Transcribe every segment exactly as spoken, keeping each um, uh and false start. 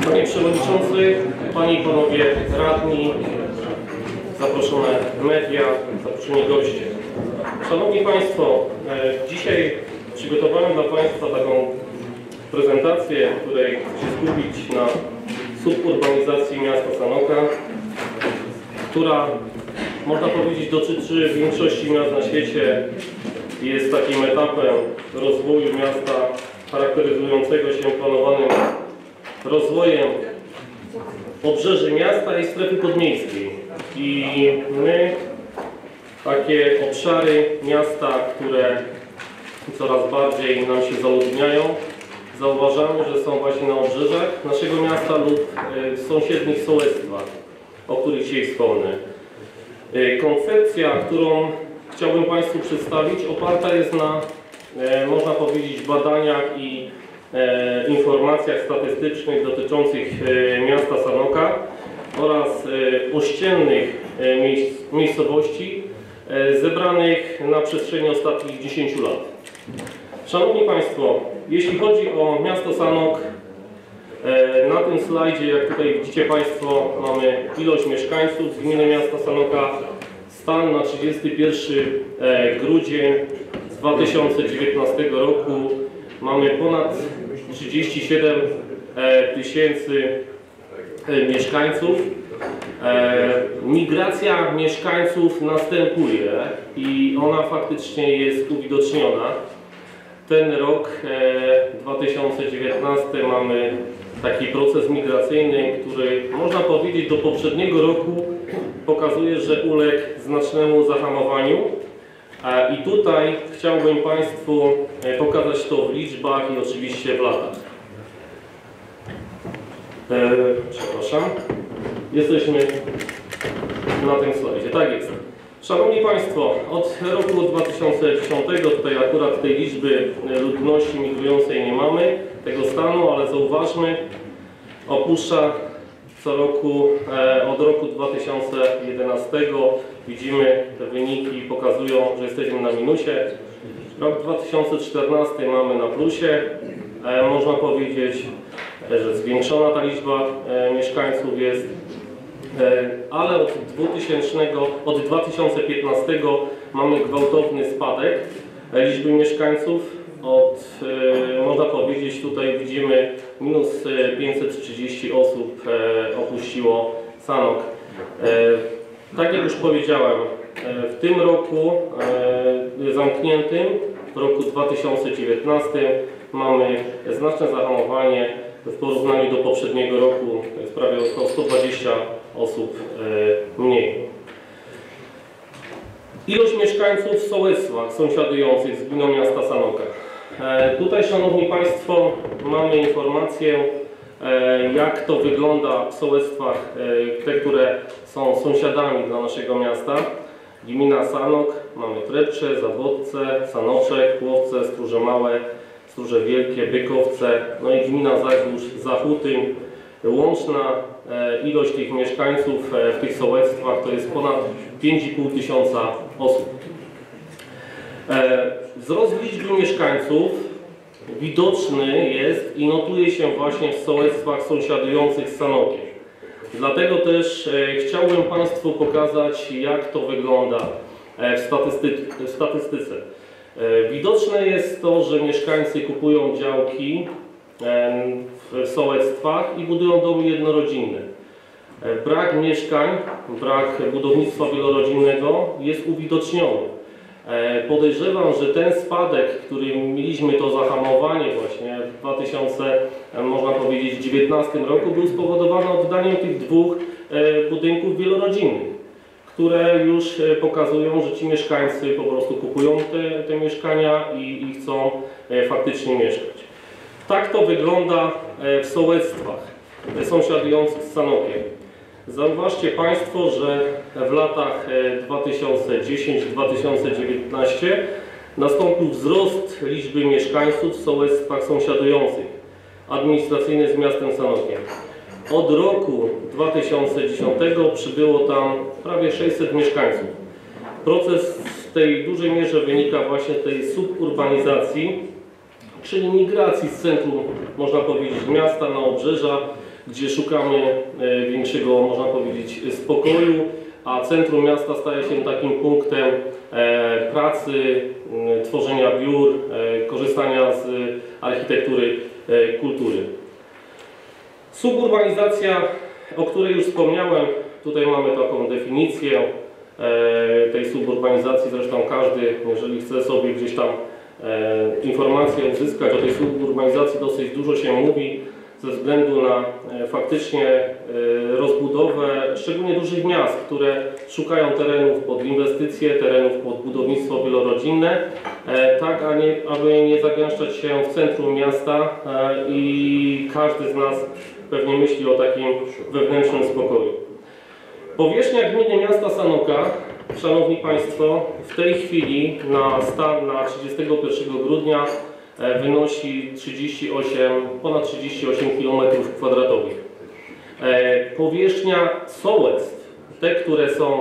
Panie Przewodniczący, Panie i Panowie Radni, zaproszone media, zaproszeni goście. Szanowni Państwo, dzisiaj przygotowałem dla Państwa taką prezentację, w której chcę się skupić na suburbanizacji miasta Sanoka, która, można powiedzieć, dotyczy większości miast na świecie. Jest takim etapem rozwoju miasta charakteryzującego się planowanym rozwojem obrzeży miasta i strefy podmiejskiej. I my takie obszary miasta, które coraz bardziej nam się zaludniają, zauważamy, że są właśnie na obrzeżach naszego miasta lub w sąsiednich sołectwach, o których dzisiaj wspomnę. Koncepcja, którą chciałbym Państwu przedstawić, oparta jest na, można powiedzieć, badaniach i e, informacjach statystycznych dotyczących e, miasta Sanoka oraz e, ościennych e, miejsc, miejscowości e, zebranych na przestrzeni ostatnich dziesięciu lat. Szanowni Państwo, jeśli chodzi o miasto Sanok, e, na tym slajdzie, jak tutaj widzicie Państwo, mamy ilość mieszkańców z gminy miasta Sanoka. Stan na trzydziesty pierwszy grudzień dwa tysiące dziewiętnastego roku mamy ponad trzydzieści siedem tysięcy mieszkańców. Migracja mieszkańców następuje i ona faktycznie jest uwidoczniona. Ten rok dwa tysiące dziewiętnasty mamy taki proces migracyjny, który, można powiedzieć, do poprzedniego roku pokazuje, że uległ znacznemu zahamowaniu. I tutaj chciałbym Państwu pokazać to w liczbach i oczywiście w latach. E, przepraszam. Jesteśmy na tym slajdzie. Tak jest. Szanowni Państwo, od roku dwa tysiące dziesiątego, tutaj akurat tej liczby ludności migrującej nie mamy, tego stanu, ale zauważmy, opuszcza co roku, e, od roku dwa tysiące jedenastego, widzimy, te wyniki pokazują, że jesteśmy na minusie. Rok dwa tysiące czternasty mamy na plusie. E, można powiedzieć, że zwiększona ta liczba e, mieszkańców jest, e, ale od, dwutysięcznego, od dwa tysiące piętnastego mamy gwałtowny spadek e, liczby mieszkańców. Od, e, można powiedzieć, tutaj widzimy minus pięćset trzydzieści osób e, opuściło Sanok. E, tak jak już powiedziałem, e, w tym roku e, zamkniętym, w roku dwa tysiące dziewiętnastym, mamy znaczne zahamowanie w porównaniu do poprzedniego roku, to jest prawie o sto dwadzieścia osób e, mniej. Ilość mieszkańców w sołectwach sąsiadujących z gminą miasta Sanoka. E, tutaj, Szanowni Państwo, mamy informację, e, jak to wygląda w sołectwach, e, te, które są sąsiadami dla naszego miasta. Gmina Sanok, mamy Trepcze, Zawodce, Sanoczek, Płowce, Stróże Małe, Stróże Wielkie, Bykowce, no i gmina Zagórz, Zachutyn. Łączna e, ilość tych mieszkańców e, w tych sołectwach to jest ponad pięć i pół tysiąca osób. E, wzrost liczby mieszkańców widoczny jest i notuje się właśnie w sołectwach sąsiadujących z Sanokiem. Dlatego też e, chciałbym Państwu pokazać, jak to wygląda e, w, statysty w statystyce. E, widoczne jest to, że mieszkańcy kupują działki e, w sołectwach i budują domy jednorodzinne. E, brak mieszkań, brak budownictwa wielorodzinnego jest uwidoczniony. Podejrzewam, że ten spadek, który mieliśmy, to zahamowanie właśnie w dwa tysiące, można powiedzieć, dziewiętnastym roku, był spowodowany oddaniem tych dwóch budynków wielorodzinnych, które już pokazują, że ci mieszkańcy po prostu kupują te, te mieszkania i, i chcą faktycznie mieszkać. Tak to wygląda w sołectwach sąsiadujących z Sanokiem. Zauważcie Państwo, że w latach dwa tysiące dziesiątym do dwa tysiące dziewiętnastego nastąpił wzrost liczby mieszkańców w sołectwach sąsiadujących, administracyjnych z miastem Sanokiem. Od roku dwa tysiące dziesiątego przybyło tam prawie sześćset mieszkańców. Proces w tej dużej mierze wynika właśnie z tej suburbanizacji, czyli migracji z centrum, można powiedzieć, miasta na obrzeża, gdzie szukamy większego, można powiedzieć, spokoju, a centrum miasta staje się takim punktem pracy, tworzenia biur, korzystania z architektury, kultury. Suburbanizacja, o której już wspomniałem, tutaj mamy taką definicję tej suburbanizacji, zresztą każdy, jeżeli chce sobie gdzieś tam informacje uzyskać o tej suburbanizacji, dosyć dużo się mówi ze względu na faktycznie rozbudowę szczególnie dużych miast, które szukają terenów pod inwestycje, terenów pod budownictwo wielorodzinne, tak a nie, aby nie zagęszczać się w centrum miasta i każdy z nas pewnie myśli o takim wewnętrznym spokoju. Powierzchnia gminy miasta Sanoka, Szanowni Państwo, w tej chwili na stan na trzydziestego pierwszego grudnia wynosi trzydzieści osiem, ponad trzydzieści osiem kilometrów kwadratowych. Powierzchnia sołectw, te, które są,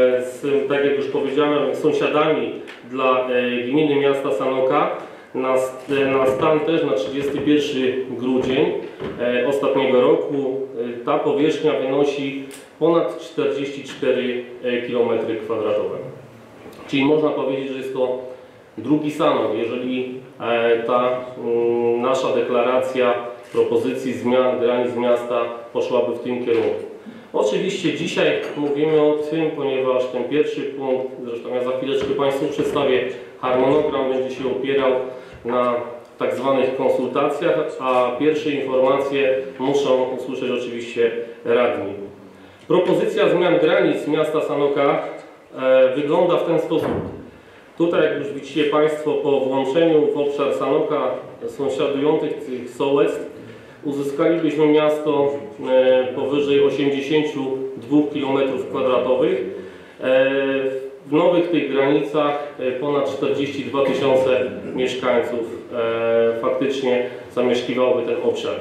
tak jak już powiedziałem, sąsiadami dla gminy miasta Sanoka, na, na stan też na trzydziesty pierwszy grudzień ostatniego roku ta powierzchnia wynosi ponad czterdzieści cztery kilometry kwadratowe. Czyli można powiedzieć, że jest to drugi Sanok, jeżeli ta nasza deklaracja propozycji zmian granic miasta poszłaby w tym kierunku. Oczywiście dzisiaj mówimy o tym, ponieważ ten pierwszy punkt, zresztą ja za chwileczkę Państwu przedstawię harmonogram, będzie się opierał na tak zwanych konsultacjach, a pierwsze informacje muszą usłyszeć oczywiście radni. Propozycja zmian granic miasta Sanoka e, wygląda w ten sposób. Tutaj, jak już widzicie Państwo, po włączeniu w obszar Sanoka sąsiadujących tych sołectw uzyskalibyśmy miasto e, powyżej osiemdziesięciu dwóch kilometrów kwadratowych. E, w nowych tych granicach e, ponad czterdzieści dwa tysiące mieszkańców e, faktycznie zamieszkiwałoby ten obszar.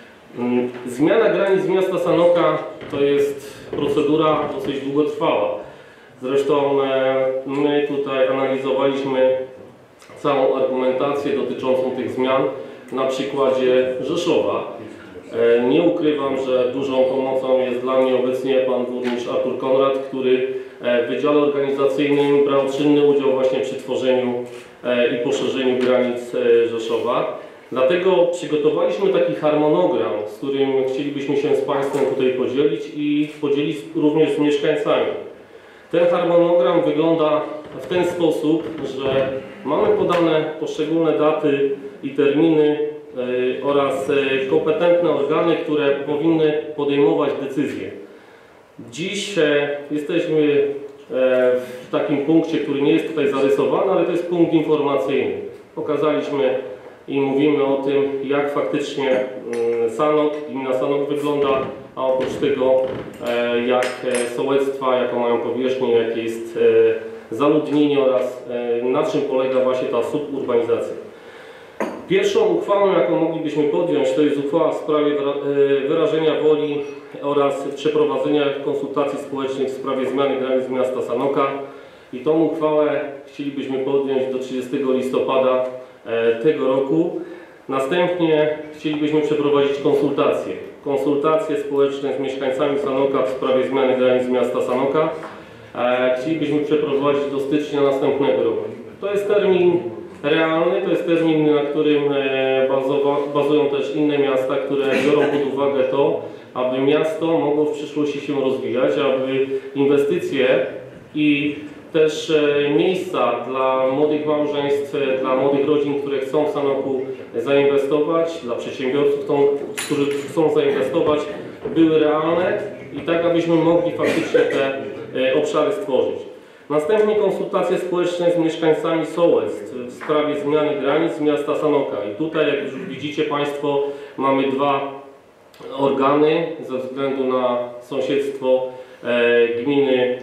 Zmiana granic miasta Sanoka to jest procedura dosyć długotrwała. Zresztą my tutaj analizowaliśmy całą argumentację dotyczącą tych zmian na przykładzie Rzeszowa. Nie ukrywam, że dużą pomocą jest dla mnie obecnie pan burmistrz Artur Konrad, który w wydziale organizacyjnym brał czynny udział właśnie przy tworzeniu i poszerzeniu granic Rzeszowa. Dlatego przygotowaliśmy taki harmonogram, z którym chcielibyśmy się z Państwem tutaj podzielić i podzielić również z mieszkańcami. Ten harmonogram wygląda w ten sposób, że mamy podane poszczególne daty i terminy yy, oraz yy, kompetentne organy, które powinny podejmować decyzje. Dziś yy, jesteśmy yy, w takim punkcie, który nie jest tutaj zarysowany, ale to jest punkt informacyjny. Pokazaliśmy i mówimy o tym, jak faktycznie Sanok, gmina Sanok wygląda, a oprócz tego jak sołectwa, jaką mają powierzchnię, jakie jest zaludnienie oraz na czym polega właśnie ta suburbanizacja. Pierwszą uchwałą, jaką moglibyśmy podjąć, to jest uchwała w sprawie wyrażenia woli oraz przeprowadzenia konsultacji społecznych w sprawie zmiany granic miasta Sanoka. I tą uchwałę chcielibyśmy podjąć do trzydziestego listopada tego roku. Następnie chcielibyśmy przeprowadzić konsultacje. Konsultacje społeczne z mieszkańcami Sanoka w sprawie zmiany granic miasta Sanoka. Chcielibyśmy przeprowadzić do stycznia następnego roku. To jest termin realny, to jest termin, na którym bazują też inne miasta, które biorą pod uwagę to, aby miasto mogło w przyszłości się rozwijać, aby inwestycje i też miejsca dla młodych małżeństw, dla młodych rodzin, które chcą w Sanoku zainwestować, dla przedsiębiorców, którzy chcą zainwestować, były realne i tak, abyśmy mogli faktycznie te obszary stworzyć. Następnie konsultacje społeczne z mieszkańcami sołectw w sprawie zmiany granic miasta Sanoka. I tutaj, jak już widzicie Państwo, mamy dwa organy ze względu na sąsiedztwo gminy,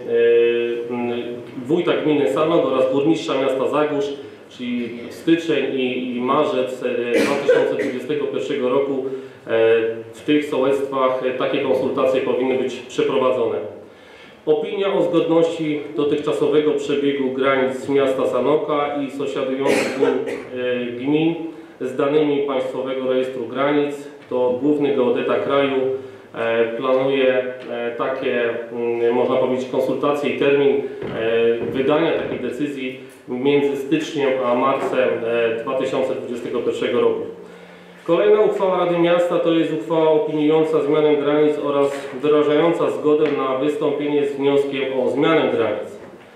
wójta gminy Sanok oraz burmistrza miasta Zagórz, czyli styczeń i, i marzec dwa tysiące dwudziestego pierwszego roku w tych sołectwach takie konsultacje powinny być przeprowadzone. Opinia o zgodności dotychczasowego przebiegu granic miasta Sanoka i sąsiadujących gmin z danymi Państwowego Rejestru Granic to Główny Geodeta Kraju planuje takie, można powiedzieć, konsultacje i termin wydania takiej decyzji między styczniem a marcem dwa tysiące dwudziestego pierwszego roku. Kolejna uchwała Rady Miasta to jest uchwała opiniująca zmianę granic oraz wyrażająca zgodę na wystąpienie z wnioskiem o zmianę granic.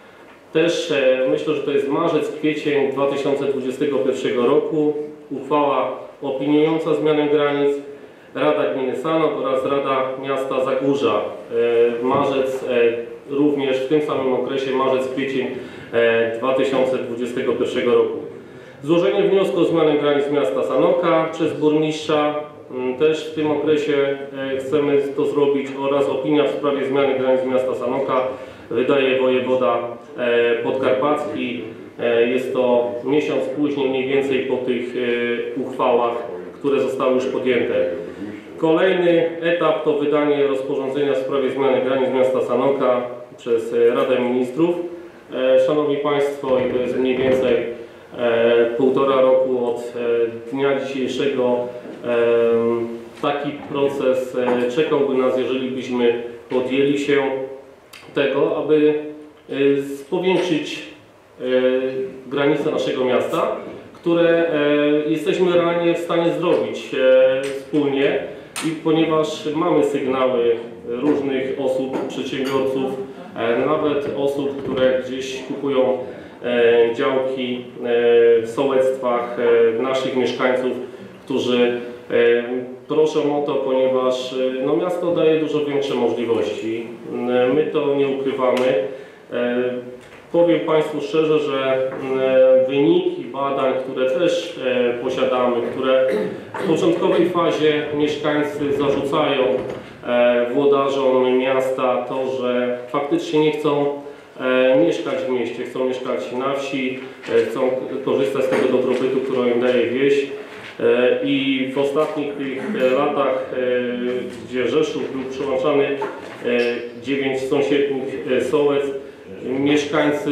Też e, myślę, że to jest marzec, kwiecień dwa tysiące dwudziestego pierwszego roku. Uchwała opiniująca zmianę granic, Rada Gminy Sanok oraz Rada Miasta Zagórza. E, marzec e, również w tym samym okresie, marzec, kwiecień e, dwa tysiące dwudziestego pierwszego roku. Złożenie wniosku o zmianę granic miasta Sanoka przez burmistrza, też w tym okresie chcemy to zrobić, oraz opinia w sprawie zmiany granic miasta Sanoka wydaje wojewoda podkarpacki. Jest to miesiąc później, mniej więcej po tych uchwałach, które zostały już podjęte. Kolejny etap to wydanie rozporządzenia w sprawie zmiany granic miasta Sanoka przez Radę Ministrów. Szanowni Państwo, i to jest mniej więcej E, półtora roku od e, dnia dzisiejszego. E, taki proces e, czekałby nas, jeżeli byśmy podjęli się tego, aby e, powiększyć e, granice naszego miasta, które e, jesteśmy realnie w stanie zrobić e, wspólnie, i ponieważ mamy sygnały różnych osób, przedsiębiorców, e, nawet osób, które gdzieś kupują E, działki e, w sołectwach e, naszych mieszkańców, którzy e, proszą o to, ponieważ e, no, miasto daje dużo większe możliwości. E, my to nie ukrywamy. E, powiem Państwu szczerze, że e, wyniki badań, które też e, posiadamy, które w początkowej fazie mieszkańcy zarzucają e, włodarzom miasta to, że faktycznie nie chcą E, mieszkać w mieście, chcą mieszkać na wsi, e, chcą korzystać z tego dobrobytu, którą im daje wieś. E, I w ostatnich tych e, latach, e, gdzie Rzeszów był przyłączany, e, dziewięć sąsiednich e, sołec, mieszkańcy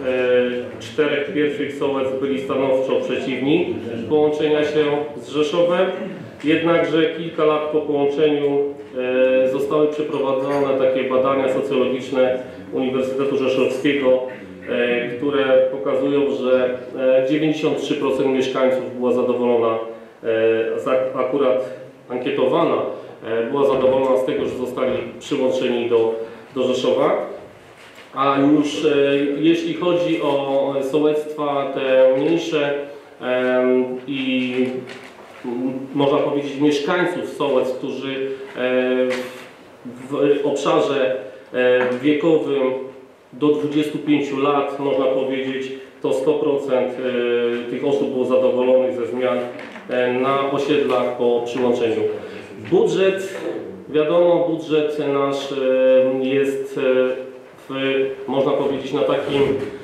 e, czterech pierwszych sołec byli stanowczo przeciwni połączenia się z Rzeszowem. Jednakże kilka lat po połączeniu e, zostały przeprowadzone takie badania socjologiczne Uniwersytetu Rzeszowskiego, e, które pokazują, że e, dziewięćdziesiąt trzy procent mieszkańców była zadowolona, e, za, akurat ankietowana, e, była zadowolona z tego, że zostali przyłączeni do, do Rzeszowa. A już e, jeśli chodzi o sołectwa te mniejsze e, i można powiedzieć mieszkańców sołec, którzy w obszarze wiekowym do dwudziestu pięciu lat, można powiedzieć, to sto procent tych osób było zadowolonych ze zmian na osiedlach po przyłączeniu. Budżet, wiadomo, budżet nasz jest w, można powiedzieć, na takim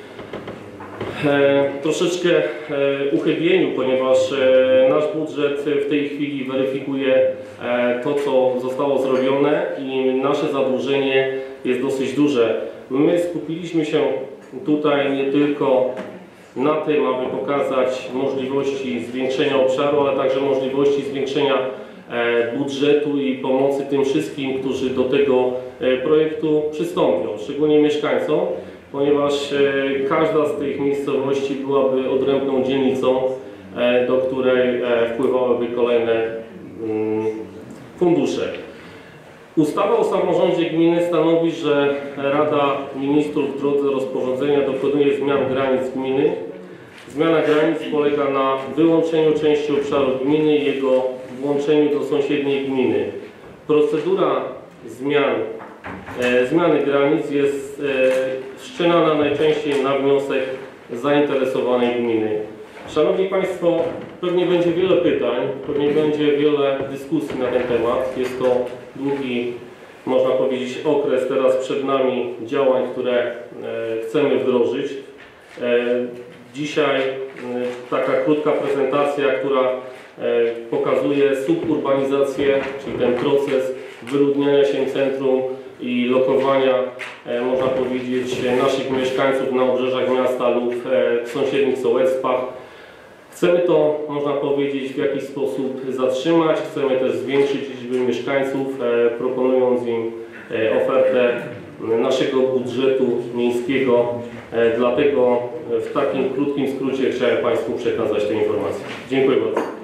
E, troszeczkę e, uchybieniu, ponieważ e, nasz budżet w tej chwili weryfikuje e, to, co zostało zrobione, i nasze zadłużenie jest dosyć duże. My skupiliśmy się tutaj nie tylko na tym, aby pokazać możliwości zwiększenia obszaru, ale także możliwości zwiększenia e, budżetu i pomocy tym wszystkim, którzy do tego e, projektu przystąpią, szczególnie mieszkańcom, ponieważ e, każda z tych miejscowości byłaby odrębną dzielnicą, e, do której e, wpływałyby kolejne mm, fundusze. Ustawa o samorządzie gminy stanowi, że Rada Ministrów w drodze rozporządzenia dokonuje zmian granic gminy. Zmiana granic polega na wyłączeniu części obszaru gminy i jego włączeniu do sąsiedniej gminy. Procedura zmian E, zmiany granic jest e, wszczynana najczęściej na wniosek zainteresowanej gminy. Szanowni Państwo, pewnie będzie wiele pytań, pewnie będzie wiele dyskusji na ten temat. Jest to długi, można powiedzieć, okres teraz przed nami działań, które e, chcemy wdrożyć. E, dzisiaj e, taka krótka prezentacja, która e, pokazuje suburbanizację, czyli ten proces wyludniania się centrum i lokowania, e, można powiedzieć, naszych mieszkańców na obrzeżach miasta lub e, w sąsiednich sołectwach. Chcemy to, można powiedzieć, w jakiś sposób zatrzymać, chcemy też zwiększyć liczbę mieszkańców, proponując im ofertę naszego budżetu miejskiego. Dlatego w takim krótkim skrócie chciałem Państwu przekazać te informacje. Dziękuję bardzo.